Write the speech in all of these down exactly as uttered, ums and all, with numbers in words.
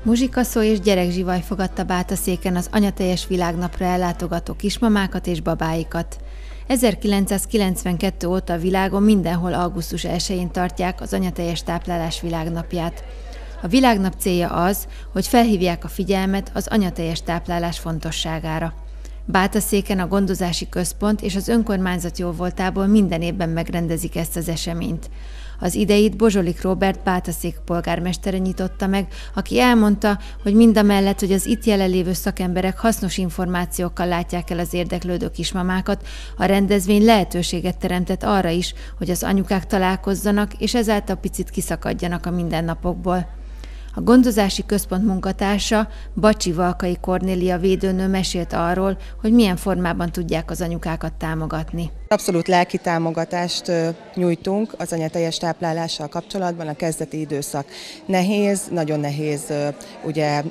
Muzsikaszó és gyerekzsivaj fogadta Bátaszéken az anyateljes világnapra ellátogató kismamákat és babáikat. ezerkilencszázkilencvenkettő óta a világon mindenhol augusztus elsején tartják az anyateljes táplálás világnapját. A világnap célja az, hogy felhívják a figyelmet az anyateljes táplálás fontosságára. Bátaszéken a Gondozási Központ és az önkormányzat jóvoltából minden évben megrendezik ezt az eseményt. Az ideit Bozsolik Róbert Bátaszék polgármestere nyitotta meg, aki elmondta, hogy mindamellett, hogy az itt jelenlévő szakemberek hasznos információkkal látják el az érdeklődő kismamákat, a rendezvény lehetőséget teremtett arra is, hogy az anyukák találkozzanak, és ezáltal picit kiszakadjanak a mindennapokból. A Gondozási Központ munkatársa, Bacsi Valkai Kornélia védőnő mesélt arról, hogy milyen formában tudják az anyukákat támogatni. Abszolút lelki támogatást nyújtunk az anyateljes táplálással kapcsolatban. A kezdeti időszak nehéz, nagyon nehéz ugye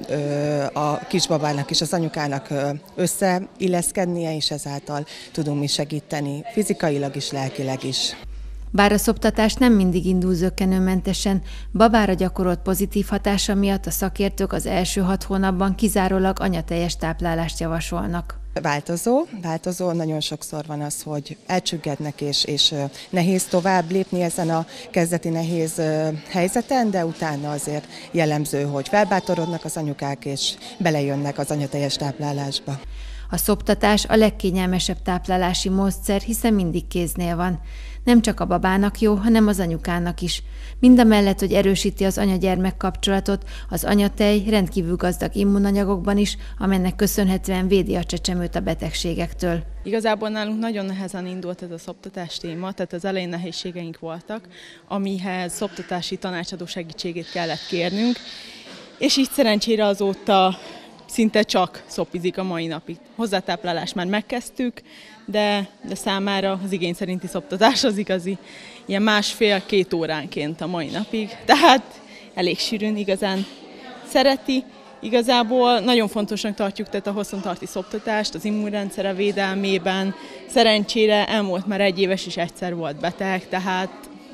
a kisbabának és az anyukának összeilleszkednie, és ezáltal tudunk mi segíteni fizikailag is, lelkileg is. Bár a szoptatás nem mindig indul zökkenőmentesen, babára gyakorolt pozitív hatása miatt a szakértők az első hat hónapban kizárólag anyateljes táplálást javasolnak. Változó, változó, nagyon sokszor van az, hogy elcsüggednek és, és nehéz tovább lépni ezen a kezdeti nehéz helyzeten, de utána azért jellemző, hogy felbátorodnak az anyukák és belejönnek az anyateljes táplálásba. A szoptatás a legkényelmesebb táplálási módszer, hiszen mindig kéznél van. Nem csak a babának jó, hanem az anyukának is. Mindamellett, hogy erősíti az anya-gyermek kapcsolatot, az anyatej rendkívül gazdag immunanyagokban is, amelynek köszönhetően védi a csecsemőt a betegségektől. Igazából nálunk nagyon nehezen indult ez a szoptatás téma, tehát az elején nehézségeink voltak, amihez szoptatási tanácsadó segítségét kellett kérnünk, és így szerencsére azóta szinte csak szopizik a mai napig. Hozzátáplálást már megkezdtük, de, de számára az igény szerinti szoptatás az igazi, ilyen másfél-két óránként a mai napig. Tehát elég sűrűn igazán szereti. Igazából nagyon fontosnak tartjuk tehát a hosszantartó szoptatást az immunrendszere védelmében. Szerencsére elmúlt már egy éves és egyszer volt beteg, tehát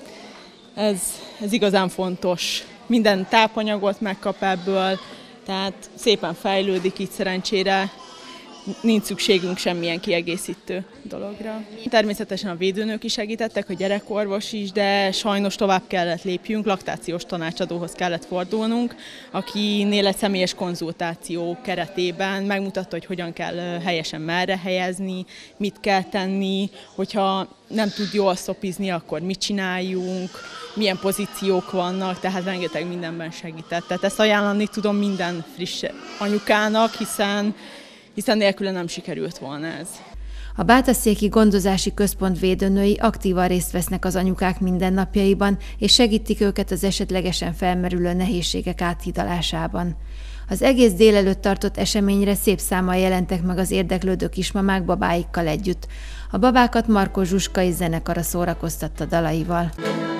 ez, ez igazán fontos. Minden tápanyagot megkap ebből, tehát szépen fejlődik, így szerencsére nincs szükségünk semmilyen kiegészítő dologra. Természetesen a védőnők is segítettek, a gyerekorvos is, de sajnos tovább kellett lépjünk, laktációs tanácsadóhoz kellett fordulnunk, akinél egy személyes konzultáció keretében megmutatta, hogy hogyan kell helyesen merre helyezni, mit kell tenni, hogyha nem tud jól szopizni, akkor mit csináljunk, milyen pozíciók vannak, tehát rengeteg mindenben segített. Tehát ezt ajánlani tudom minden friss anyukának, hiszen hiszen nélküle nem sikerült volna ez. A Bátaszéki Gondozási Központ védőnői aktívan részt vesznek az anyukák mindennapjaiban, és segítik őket az esetlegesen felmerülő nehézségek áthidalásában. Az egész délelőtt tartott eseményre szép számmal jelentek meg az érdeklődő kismamák babáikkal együtt. A babákat Markó Zsuskai zenekara szórakoztatta dalaival.